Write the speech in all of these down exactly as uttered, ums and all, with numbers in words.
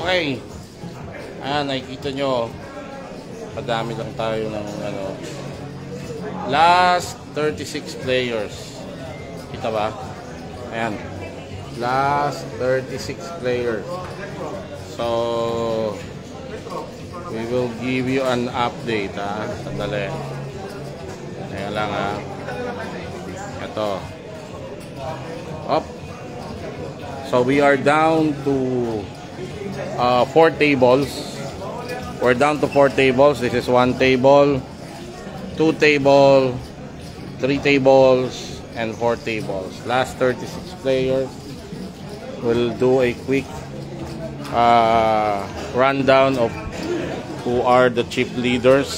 Okay. Ayan, nakikita nyo. Padami lang tayo ng ano. Last thirty-six players. Kita ba? Ayan. Last thirty-six players. So, we will give you an update, ha? Sandali. Ayan lang, ha? Ito. Up. So, we are down to uh, four tables. We're down to four tables. This is one table, two table, three tables, and four tables. Last thirty-six players. We'll do a quick uh, rundown of who are the chip leaders.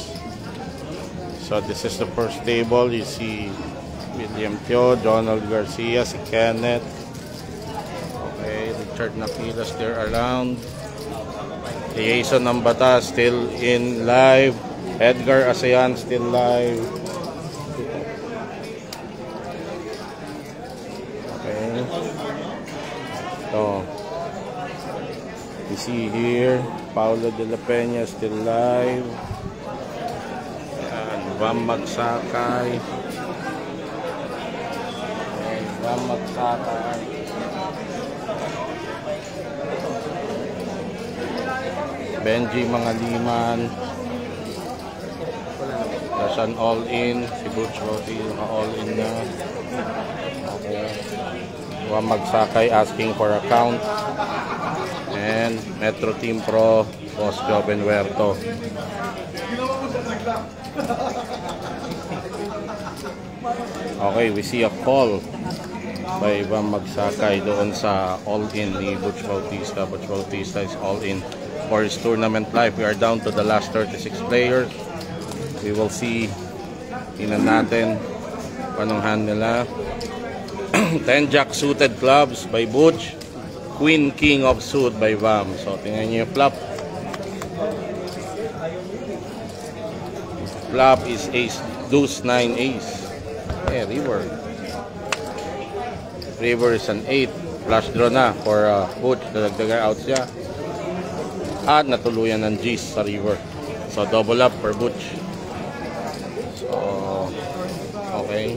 So this is the first table. You see William Teo, Donald Garcia, si Kenneth. Okay, Richard Nakila still around. Jason Nambata still in live. Edgar Asean still live. Okay. So, you see here, Paulo de la Peña still live. And Vam Magsakay. And Vam Magsakay. Benji Mangaliman. That's an all-in. Si Butch Roti, naka-all-in na. Okay. Vam Magsakay asking for a count. And Metro Team Pro, Boss Joven Huerto. Okay, we see a call by Vam Magsakay doon sa all-in ni Butch Bautista. Butch Bautista is all-in for his tournament life. We are down to the last thirty-six players. We will see. Tingnan natin anong hand nila. ten Jack suited clubs by Butch. Queen King of suit by Vam. So tingnan niyo yung flop. Flop is ace, deuce, nine, ace. Eh, river. River is an eight. Flush draw na for uh, Butch. Dadagdagan out siya. At natuluyan ng G's sa river. So double up for Butch. So okay.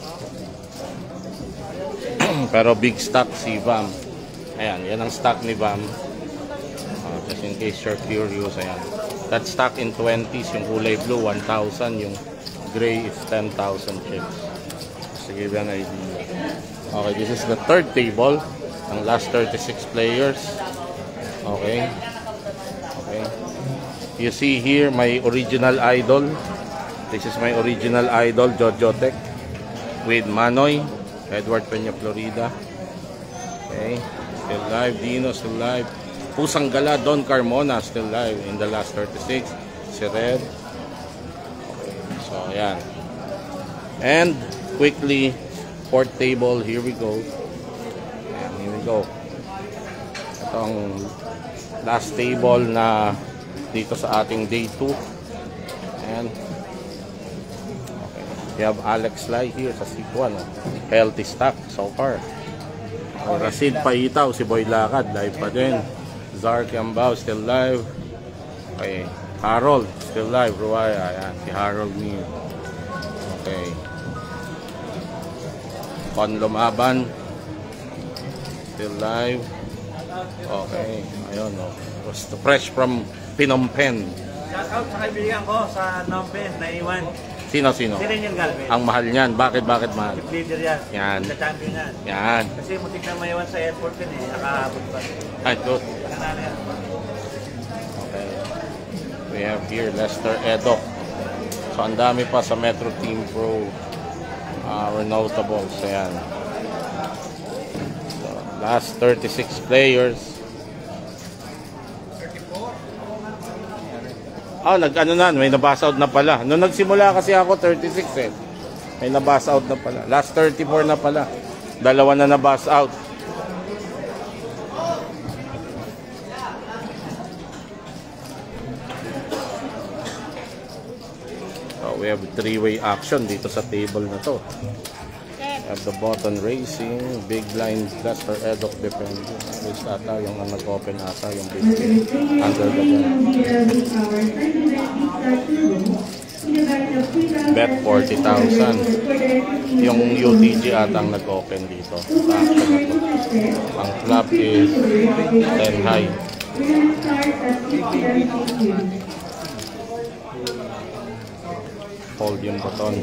Pero big stack si Vam. Ayan, yan ang stack ni Vam. Uh, just in case you're curious, ayan. That stack in twenties, yung kulay blue one thousand, yung gray is ten thousand chips. Just to give you an idea. Okay, this is the third table. Ang last thirty-six players. Okay. Okay. You see here my original idol. This is my original idol, Jojo Tech, with Manoy, Edward Peña, Florida. Okay. Still live. Dino still live. Pusang Gala, Don Carmona still live in the last thirty-six. Si Red. Okay. So, ayan. And quickly, fourth table. Here we go. Ayan, here we go. Itong last table na dito sa ating day two. And okay. We have Alex Lai here sa Cebu, no? Healthy stock so far. Rasid Paitaw, si Boy Lakad, live pa din. Zar Kiambao, still live. Okay. Harold, still live. Ruaya, ayan. Si Harold Neal. Okay. Con Lumaban, still live. Okay. Ayun, no. Was fresh from Phnom Penh. Shout out sa kaibigan ko sa Phnom Penh, naiwan. Sino, sino? Si Reniel Galvez. Ang mahal niyan. Bakit, bakit mahal? Leader yan. Yan. Sa champion yan. Yan. Kasi mutik na maiwan sa airport yun eh. Nakahabot pa. Ay, good. Kanala yan. Okay. We have here Lester Edo. So, ang dami pa sa Metro Team Pro. Uh, we're notables. Ayan. So, last thirty-six players. Oh, nag-ano na, may nabasa out na pala. Nung nagsimula kasi ako, thirty-six eh. May nabasa out na pala. Last thirty-four na pala. Dalawa na nabasa out. So, we have three-way action dito sa table na to. Have the button racing, big line Lester Edok Defender. Which ata yung ang nag-open ata yung big under the gun. Bet forty thousand. Yung U T G ata ang nag-open dito. Sa action na to. Ang flop is ten high. Hold yung button.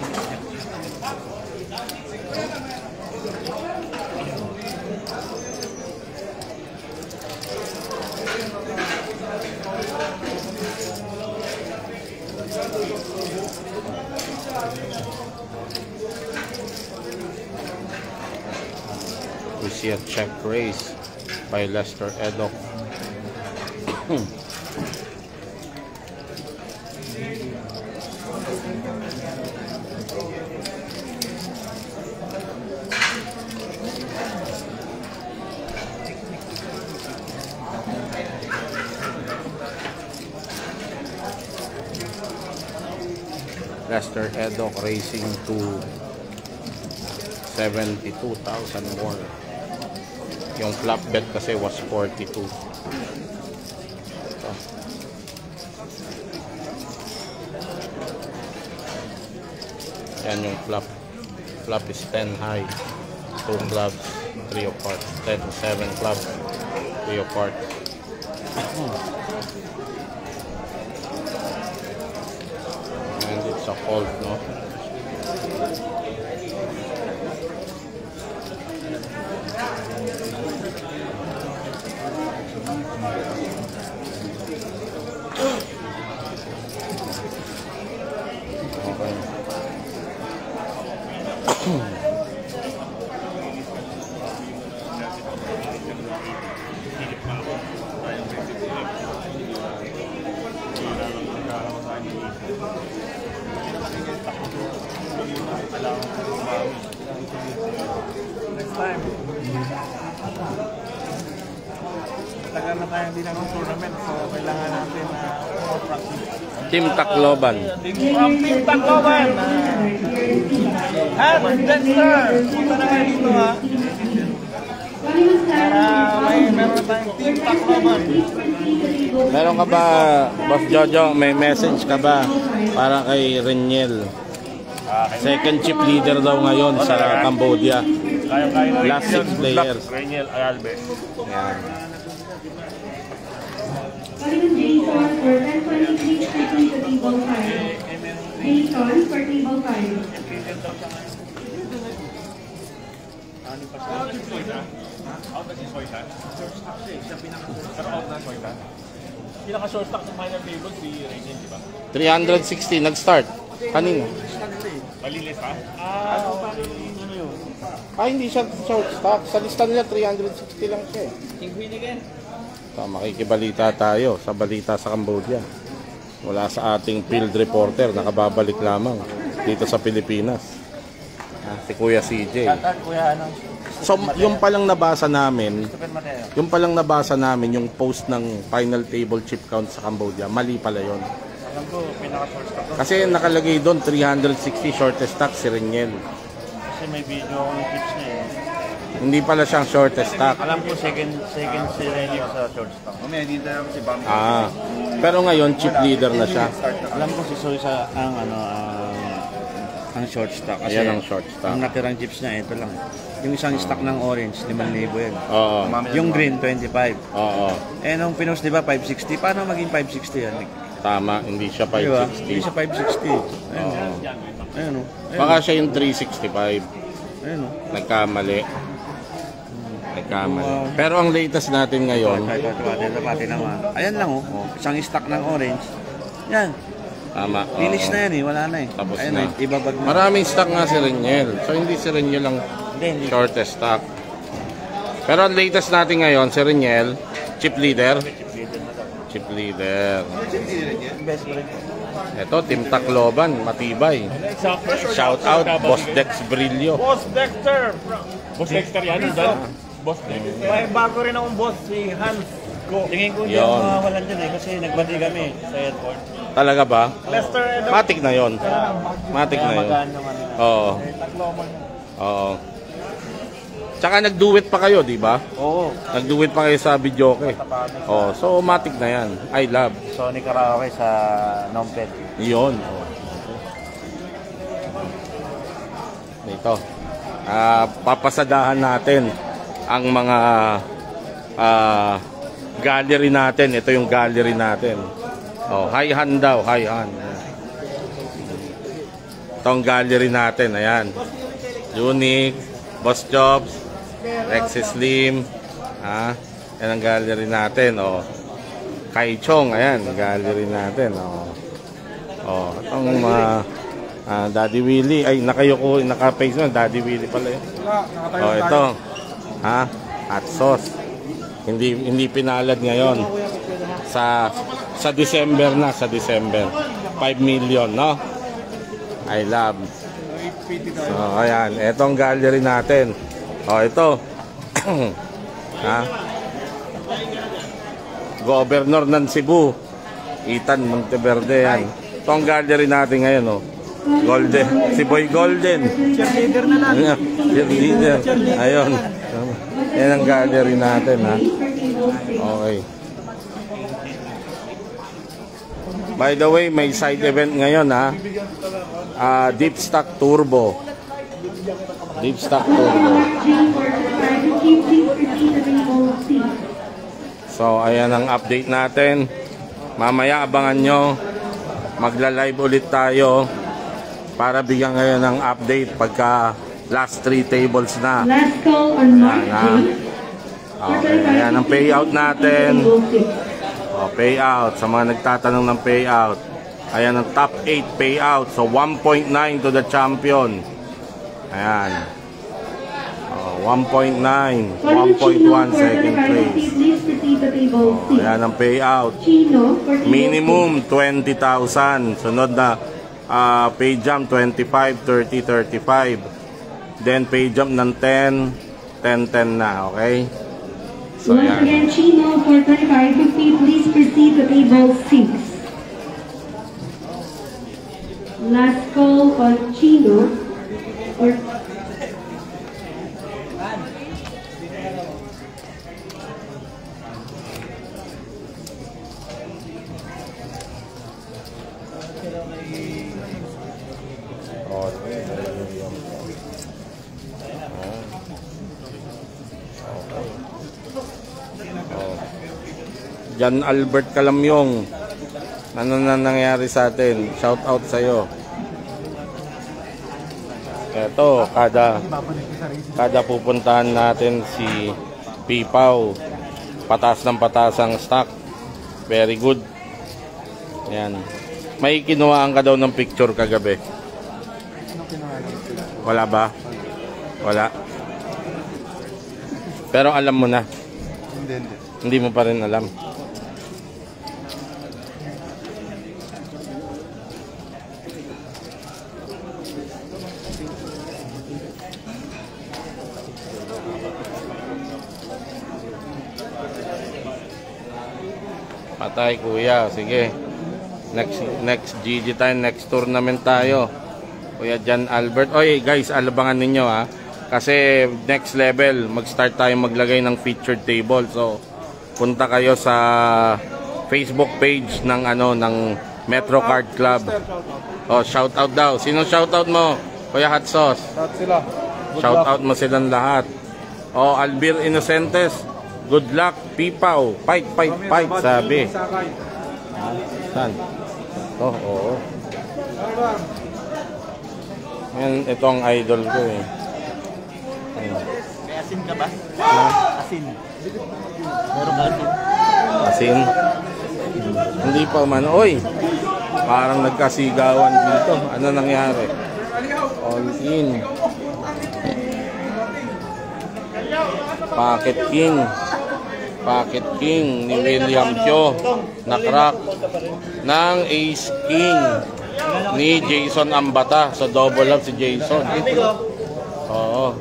We see a check raise by Lester Edok. Hmm. Lester Edok racing to seventy-two thousand more. Yung flop bet kasi was forty-two. Ito. Yan yung flop. Flop is ten high. two clubs, three apart. ten, seven clubs, three apart. And it's a fold, no? Next time. Tagal na tayo hindi na ng tournament, so kailangan natin na uh, practice. Team Tacloban. From Team Tacloban. At Dexter, punta na kayo dito ha. Para may meron tayong Team Tacloban. Meron ka ba, Boss Jojo, may message ka ba para kay Reniel? Second chip leader daw ngayon sa Cambodia. Last six players. Reniel Ayalbe. Yan. Jason for ten twenty-three strictly to table five. Jason for table five. Pinaka-short stock ng minor table si Reniel, di ba? three sixty nag-start. Kanina. Malilis ha? Ah, ano yun? Ah, hindi siya short stock. Sa lista nila three sixty lang siya eh. King Queen again? So, makikibalita tayo sa balita sa Cambodia. Wala sa ating field reporter, nakababalik lamang dito sa Pilipinas. Ah, si Kuya C J. At kuya ano? So, yung palang nabasa namin, Stupid Mateo. yung palang nabasa namin, yung post ng final table chip count sa Cambodia, mali pala yon. Alam ko, pinaka-short stock doon. Kasi nakalagay doon three sixty shortest stock si Reniel. Kasi may video akong tips niya eh. Hindi pala siyang shortest stock. Alam ko, second second si Reniel sa short stock. Mamaya, dito lang si Bam. Ah, pero ngayon chip leader na siya. Alam ko si Soy sa ang ano, ang, ang short stock. Kasi Ayan ang short stock. ang natirang chips niya, ito lang. Yung isang stock ng orange, limang libo yan. Oo. Yung green, twenty-five. Oo. Eh, nung pinost, di ba, five sixty? Paano maging five sixty yan? Tama, hindi siya Di ba? five sixty. Hindi siya five sixty. Ayun. Oo. Ayun o. Baka siya yung three sixty-five. Ayun o. Nagkamali. Nagkamali. Pero ang latest natin ngayon, Ito, ito, ito, ito, ito, pati naman. Ayan lang o. Oh. Isang stock ng orange. Yan. tama. Finish oo. na yan eh. Wala na eh. Tapos Ayun na. eh. Ibabag na. Maraming stock nga si Reniel. So hindi si Reniel lang Hindi, hindi. shortest stock. Pero ang latest natin ngayon, si Reniel, chip leader. Chip leader. Best ko rin. Ito, Team Tacloban, matibay. Shout out, Boss Dex Brillo. Boss Dexter! Boss Dexter yan, Dan. Boss Dexter. May bago rin akong boss, si Hans Go. Tingin ko hindi Yun. ako makawalan dyan eh, kasi nagbati kami sa airport. Talaga ba? Lester, ano? Matik na yon. Matik na Kaya yon. magaan yung ano na. Oo. Eh, Tacloban. Oo. Tsaka nag-duet pa kayo, di ba? Oo. Nag-duet pa kayo sa videoke. Oh, so matic na yan. I love. Sony Karaoke sa Nompet. Iyon. Oh. Ito. Ah, papasadahan natin ang mga ah, gallery natin. Ito yung gallery natin. Oh, high hand daw, high hand. Itong gallery natin, ayan. Unique, Boss Jobs, Rexy Slim, ha? Yan ang gallery natin, oh. Kai Chong, ayan, gallery natin, oh. Oh, itong mga uh, Daddy Willie, ay nakayuko, naka-face mo, Daddy Willie pala yun. Oh, ito, ha? Hot sauce. Hindi hindi pinalad ngayon. Sa sa December na, sa December. five million, no? I love. So, ayan. Itong gallery natin. O, ito. Ha? Governor ng Cebu. Ethan Monteverde, yan. Ito ang gallery natin ngayon, oh. Golden. Si Boy Golden. Cheerleader na lang. Cheerleader. Ayun. Yan ang gallery natin, ha? Okay. By the way, may side event ngayon, ha? Uh, Deep Stock Turbo. Deep Stock Turbo. So, ayan ang update natin. Mamaya abangan nyo. Magla-live ulit tayo para bigyan ngayon ng update pagka last three tables na. Last call on March eighth. Okay, ayan ang payout natin. O, payout. Sa mga nagtatanong ng payout. Ayan ang top eight payout. So, one point nine to the champion. Ayan. O, one point nine. one point one second place. O, ayan ang payout. Minimum twenty thousand. Sunod na uh, pay jump twenty-five, thirty, thirty-five. Then pay jump ng ten, ten, ten na. Okay? So, once ayan. again, Chino for twenty-five fifty, please proceed to table six. Last call on Chino. Or Oh, Jan Albert Calamyong, ano na nangyari sa atin? Shout out sa iyo. Eto, kada kada pupuntahan natin si Pipaw, patas ng patas ang stock. Very good. Ayan. May kinuhaan ka daw ng picture kagabi. Wala ba? Wala. Pero alam mo na. Hindi, hindi. Hindi mo pa rin alam. Patay kuya, sige. Next next G G time, next tournament tayo. Kuya Jan Albert. Oy guys, alabangan ninyo ha. Kasi next level, mag-start tayo maglagay ng featured table. So, punta kayo sa Facebook page ng ano ng Metro Card Club. Oh, shout out daw. Sino shout out mo? Kuya Hot Sauce. Lahat sila. Shout out mo silang lahat. Oh, Albir Innocentes. Good luck, Pipaw. Fight, fight, fight, sabi. Saan? Oh, oo. Yan, ito ang idol ko eh. Ayan. May asin ka ba? Asin. Meron ka asin? Asin? Hindi pa man. Oy! Parang nagkasigawan dito. Ano nangyari? All in. Pocket King. Pocket King ni William Tio. Na-crack ng Ace King ni Jason Ambata. So double up si Jason. Oo.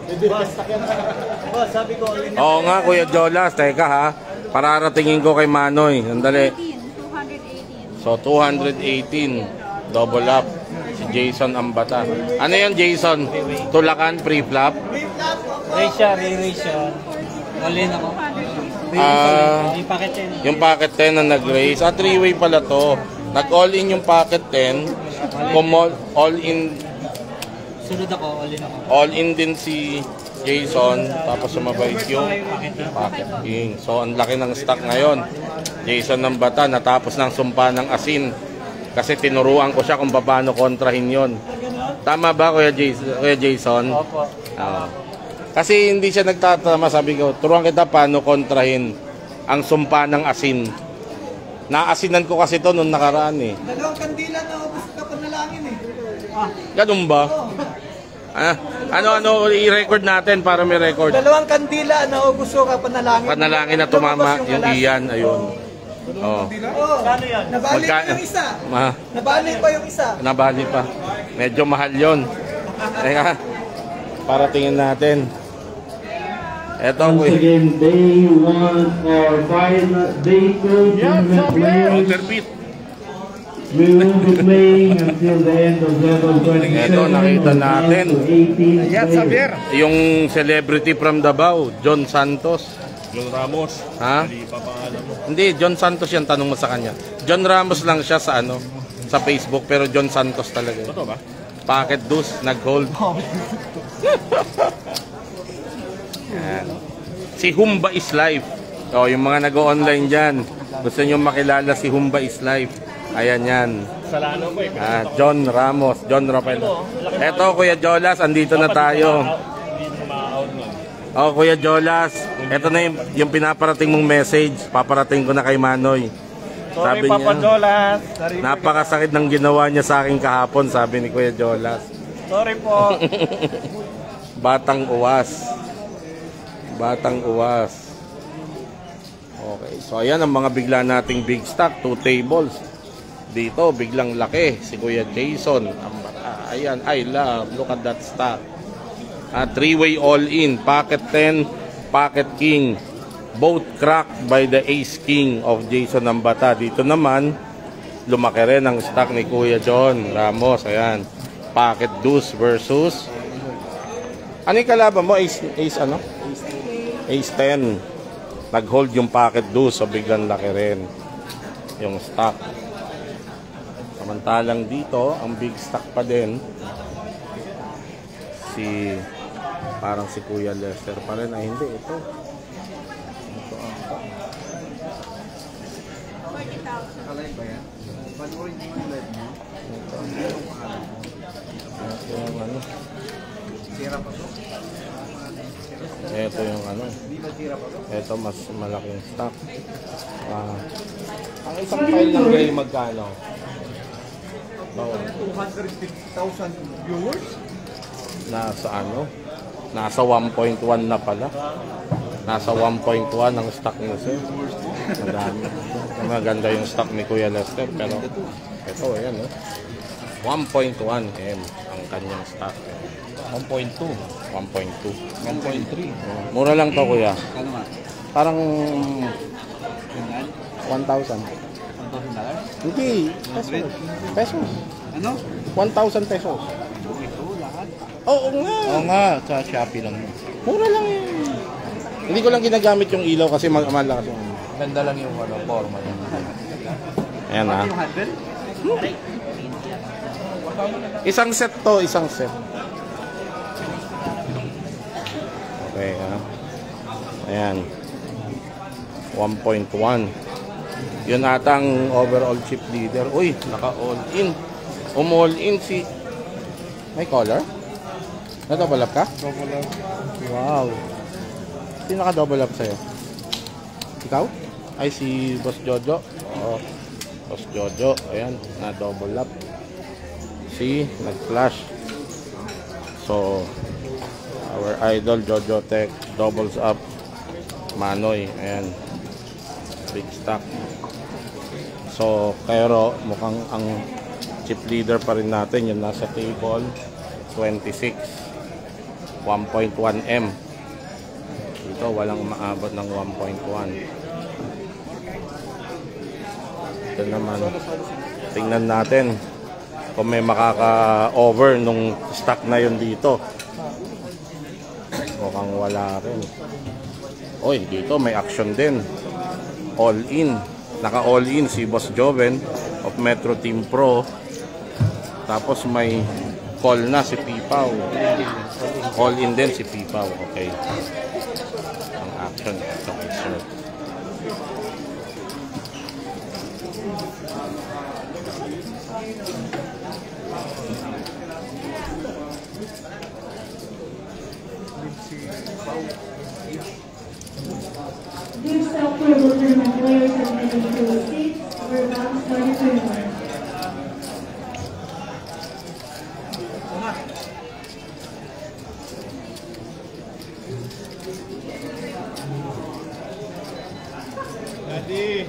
Oo nga Kuya Jolas. Teka ha. Pararatingin ko kay Manoy. Sandali. So two hundred eighteen. Double up. si Jason Ambata. Ano yan, Jason? Tulakan, pre-flop? Race siya, re-race siya. All-in ako. Ah, Yung packet ten. yung packet ten na nag-race. Ah, three-way pala to. Nag-all-in yung packet ten. Kumol, all-in, Sunod ako, all-in ako. all-in din si Jason. Tapos sumabay yung packet king. So, ang laki ng stock ngayon. Jason Ambata, natapos ng sumpa ng asin. Kasi tinuruan ko siya kung paano kontrahin yon. Tama ba, Kuya Jason? Kuya Jason? Opo. Oo. Kasi hindi siya nagtatama, sabi ko, turuan kita paano kontrahin ang sumpa ng asin. Naasinan ko kasi to nung nakaraan eh. Dalawang kandila na ubus ka panalangin eh. Ganun ba? Ah, ano-ano, i-record natin para may record. Dalawang kandila na ubus ka panalangin. Panalangin na tumama yung iyan, ayun. Oh. Oh, Kano yan? Nabalik Magka- pa yung isa. Ma, Nabalik pa yung isa. nabali pa. Medyo mahal yon. Teka, para tingin natin. Eto, Once kuya. again, day one or five, day two tournament players. Counterfeit. We will be playing until the end of level twenty-seven. Eto, nakita of natin. ten to eighteen players. Yung celebrity from Davao, John Santos. John Ramos. Ha? Hindi pa pangalan mo. Hindi, John Santos yan, tanong mo sa kanya. John Ramos lang siya sa ano, sa Facebook, pero John Santos talaga. Totoo ba? Packet dus, nag-hold. Yan. Si Humba is Life. O, yung mga nag-online dyan, gusto nyo makilala si Humba is Life. Ayan yan. Salano ko eh. Ah, John Ramos, John Rafael. Eto, Kuya Jolas, andito na tayo. Hindi mo ma-out nun. Oh, Kuya Jolas, eto na yung, yung pinaparating mong message. Paparating ko na kay Manoy. Sorry, Sabi Papa niya, Jolas. napakasakit ng ginawa niya sa akin kahapon, sabi ni Kuya Jolas. Sorry po. Batang uwas. Batang uwas. Okay, so ayan ang mga bigla nating big stock. Two tables. Dito, biglang laki. Si Kuya Jason. Ah, ayan, I love. Look at that stock. Ah, three-way all-in. Pocket ten, Pocket King. Both cracked by the Ace King of Jason Ambata. Dito naman, lumaki rin ang stock ni Kuya John Ramos. Ayan. Pocket Deuce versus... Ano yung kalaban mo? Ace, ace ano? Ace ten. Nag-hold yung Pocket Deuce. So biglang laki rin yung stock. Samantalang dito, ang big stock pa din. Si... Parang si Kuya Lester pa rin. Ay, hindi. Ito. Ito ang... Ito yung ano. Ito yung ano. Ito mas malaking stock. Ah. Ang isang file ng gray magkano? two hundred fifty thousand viewers? Nasa ano? Nasa one point one na pala. Nasa one point one ang stock niya, sir. Madami. Maganda yung stock ni Kuya Lester, pero ito, ayan, oh. one point one M ang kanyang stock. one point two. one point two. one point three. Mura lang to, Kuya. Kano nga? Parang Tingnan? one thousand. one thousand dollars? Hindi, pesos. Pesos. Ano? one thousand pesos. Ito, lahat. Oo nga. Oo nga, sa Shopee lang. Mura lang yun. Hindi ko lang ginagamit yung ilaw kasi mag malakas yung... Ganda lang yung ano, forma niya. Ayan, ha. Yung handle? Isang set to, isang set. Okay, ha. Ayan. one point one. Yun atang overall chip leader. Uy, naka-all in. Um-all in si... May color? Na-double up ka? Double up. Wow. Sino naka-double up sa'yo? Ikaw? Ay, si Boss Jojo. Oo. Boss Jojo. Ayan, na-double up. Si, nag-flash. So, our idol Jojo Tech doubles up. Manoy. Ayan. Big stock. So, pero mukhang ang chip leader pa rin natin. Yung nasa table. twenty-six. one point one M. Dito, walang maabot ng one point one. Ito naman. Tingnan natin. kung may makaka-over nung stock na yun dito. Mukhang wala rin. Oy, dito may action din. All in. Naka all in si Boss Joven of Metro Team Pro. Tapos may call na si Pipaw. All in din si Pipaw. Okay. Ang action. Okay, sir. This stock for both tournament players of twenty twenty-six were bound twenty twenty-one. Ready.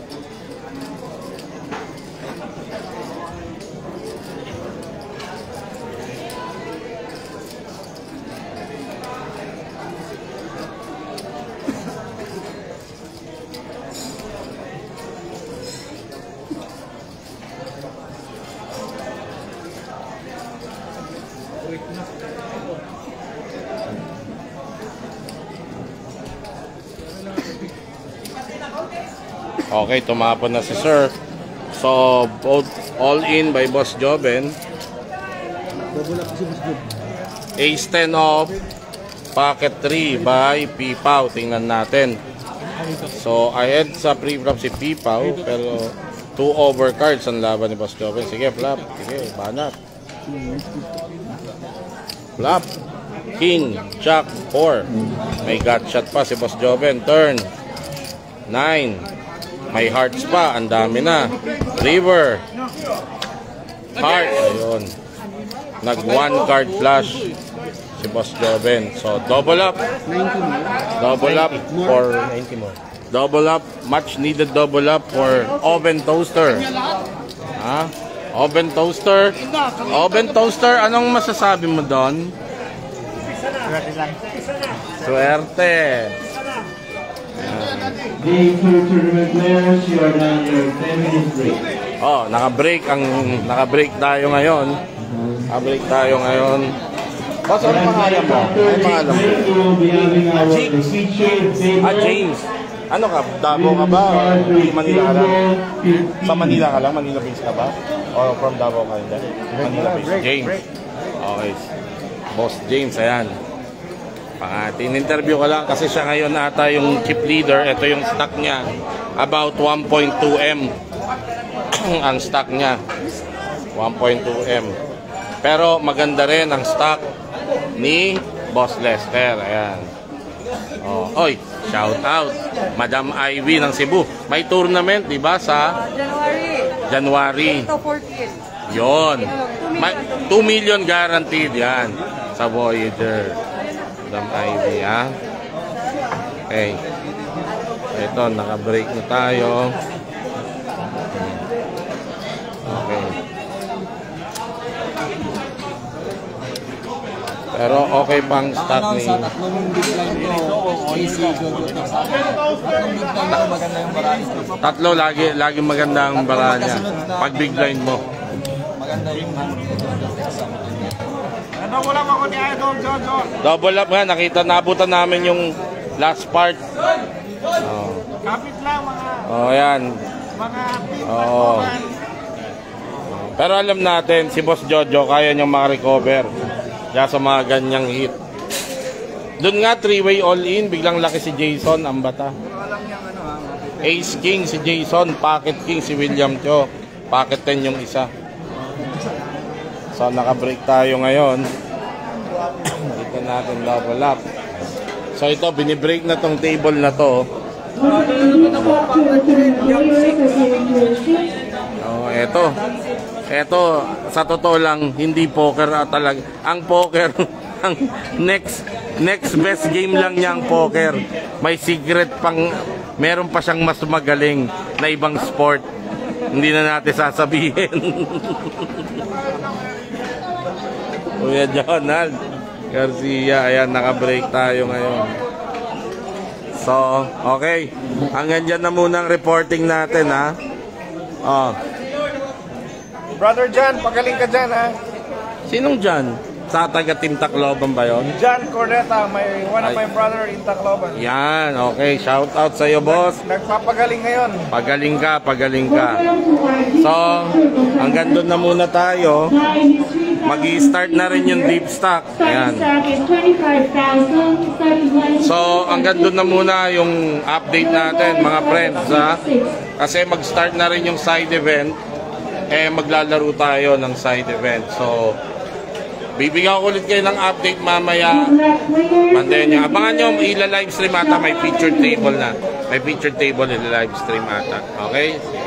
Okay, tumapon na si Sir. So, both all in by Boss Joven. Ace ten off. Pocket three by Pipaw. Tingnan natin. So, ahead sa pre-flop si Pipaw. Pero, two overcards ang laban ni Boss Joven. Sige, flop. Sige, banat. Flop. King, Jack, four. May gut shot pa si Boss Joven. Turn. nine. May hearts pa, ang dami na. River. Heart, ayun. Nag one card flush si Boss Joven. So double up. Double up for double up, much needed double up for oven toaster. Ha? Oven toaster. Oven toaster, anong masasabi mo doon? Swerte. Day two tournament players, you are down your ten minutes break. Oh, naka-break ang naka-break tayo ngayon. Naka-break tayo ngayon. Boss, ano pangalan mo? Ano pangalan mo? We will be having our featured Ah, James. Ano ka? Davao ka ba? O Manila ka lang? Sa Manila ka lang? Manila base ka ba? O from Davao ka lang? Manila base. James. Okay. Boss James, ayan. Pangatin interview ko lang kasi siya ngayon ata yung chip leader. Ito yung stock niya. About one point two M ang stock niya. one point two M. Pero maganda rin ang stock ni Boss Lester. Ayan. Oh, oy, shout out Madam Ivy ng Cebu. May tournament, di ba, sa January. January. Ito fourteen. Yon. two million guaranteed yan sa Voyager. Madam Ivy, ha? Okay. Ito, naka-break na tayo. Okay. Pero okay pang stock ni... Sa tatlong big line ko, A C Jojo to sa tatlong big line ko, maganda yung baraan ko. Tatlo, lagi, lagi maganda ang bara niya. Pag big line mo. Maganda yung Double up ako ni Idol Jojo. Double up nga, nakita, nabutan namin yung last part. Oh, Kapit lang mga oh yan. mga Oo. Pero alam natin, si Boss Jojo, kaya niyang makarecover. Kaya sa mga ganyang hit. Doon nga, three-way all-in, biglang laki si Jason, ang bata. Ace King si Jason, Pocket King si William Cho. Pocket ten yung isa. So, naka-break tayo ngayon. Dito natin double up. So, ito, binibreak na tong table na to. Oh, eto. Eto, sa totoo lang, hindi poker at talaga. Ang poker, ang next next best game lang niya ang poker. May secret pang, meron pa siyang mas magaling na ibang sport. Hindi na natin sasabihin. Kuya Jonald Garcia, ayan, naka-break tayo ngayon. So, okay. Hanggang dyan na muna ang reporting natin, ha? Oh. Brother John, pagaling ka dyan ha. Sinong dyan? Sa taga Team Tacloban ba yun? John Cordeta, my, one of Ay. my brother in Tacloban. Yan, okay. Shout out sa iyo, boss. Nagpapagaling ngayon. Pagaling ka, pagaling ka. So, hanggang doon na muna tayo. Mag-i-start na rin yung deep stock. Ayan. So, hanggang doon na muna yung update natin, mga friends, ha? Kasi mag-start na rin yung side event. Eh, maglalaro tayo ng side event. So, bibigyan ko ulit kayo ng update mamaya. Bandayan nyo. Abangan nyo, ila-live stream ata. May featured table na. May featured table ila-live stream ata. Okay?